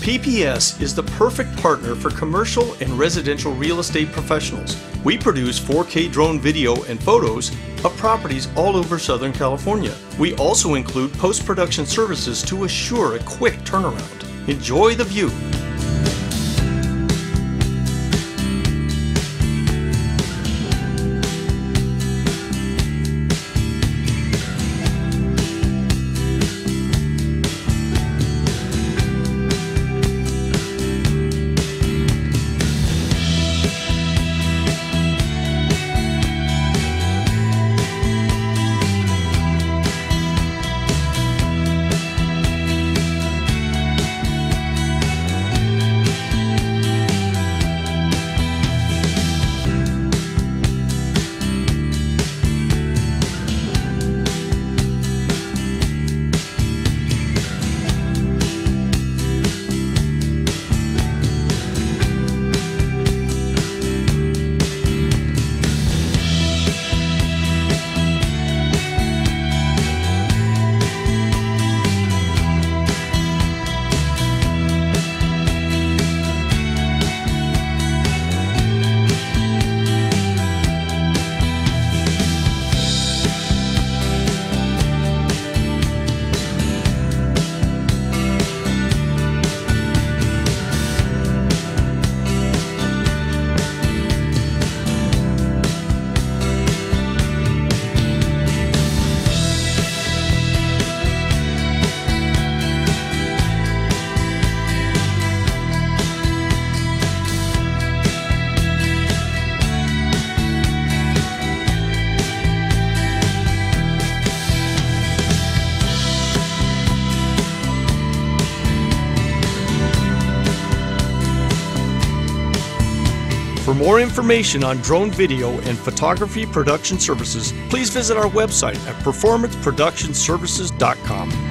PPS is the perfect partner for commercial and residential real estate professionals. We produce 4K drone video and photos of properties all over Southern California. We also include post-production services to assure a quick turnaround. Enjoy the view. For more information on drone video and photography production services, please visit our website at performanceproductionservices.com.